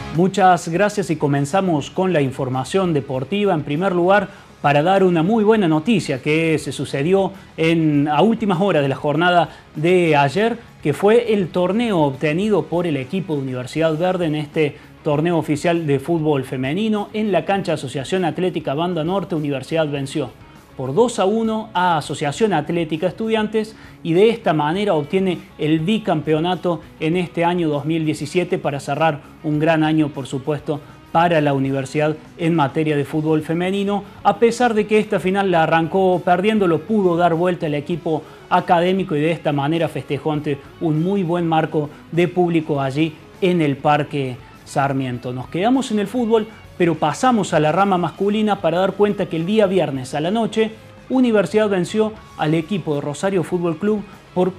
Muchas gracias y comenzamos con la información deportiva. En primer lugar, para dar una muy buena noticia que se sucedió a últimas horas de la jornada de ayer, que fue el torneo obtenido por el equipo de Universidad Verde en este torneo oficial de fútbol femenino. En la cancha Asociación Atlética Banda Norte, Universidad venció por 2-1 a Asociación Atlética Estudiantes y de esta manera obtiene el bicampeonato en este año 2017 para cerrar un gran año, por supuesto, para la universidad en materia de fútbol femenino. A pesar de que esta final la arrancó perdiendo, lo pudo dar vuelta el equipo académico y de esta manera festejó ante un muy buen marco de público allí en el Parque Sarmiento. Nos quedamos en el fútbol, pero pasamos a la rama masculina para dar cuenta que el día viernes a la noche Universidad venció al equipo de Rosario Fútbol Club por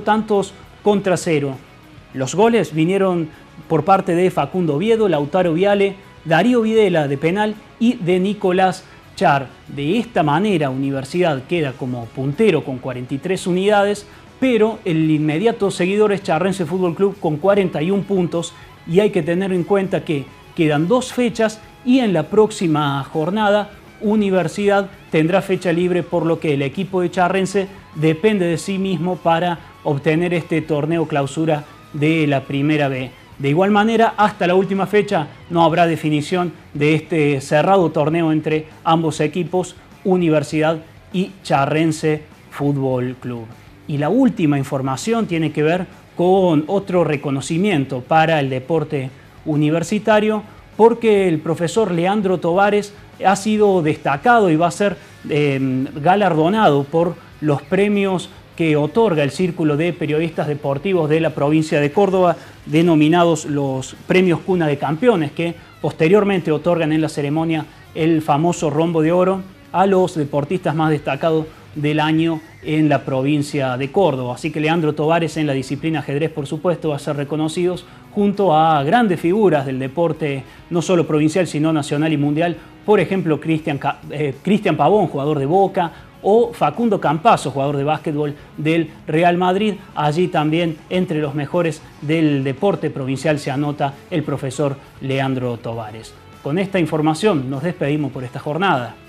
4-0. Los goles vinieron por parte de Facundo Oviedo, Lautaro Viale, Darío Videla de penal y de Nicolás Char. De esta manera Universidad queda como puntero con 43 unidades, pero el inmediato seguidor es Charrense Fútbol Club con 41 puntos y hay que tener en cuenta que quedan 2 fechas y en la próxima jornada Universidad tendrá fecha libre, por lo que el equipo de Charrense depende de sí mismo para obtener este torneo clausura de la Primera B. De igual manera, hasta la última fecha no habrá definición de este cerrado torneo entre ambos equipos, Universidad y Charrense Fútbol Club. Y la última información tiene que ver con otro reconocimiento para el deporte universitario, porque el profesor Leandro Tovares ha sido destacado y va a ser galardonado por los premios que otorga el Círculo de Periodistas Deportivos de la provincia de Córdoba, denominados los Premios Cuna de Campeones, que posteriormente otorgan en la ceremonia el famoso Rombo de Oro a los deportistas más destacados del año en la provincia de Córdoba. Así que Leandro Tovares en la disciplina ajedrez, por supuesto, va a ser reconocidos junto a grandes figuras del deporte, no solo provincial, sino nacional y mundial. Por ejemplo, Cristian Pavón, jugador de Boca, o Facundo Campazo, jugador de básquetbol del Real Madrid. Allí también entre los mejores del deporte provincial se anota el profesor Leandro Tovares. Con esta información nos despedimos por esta jornada.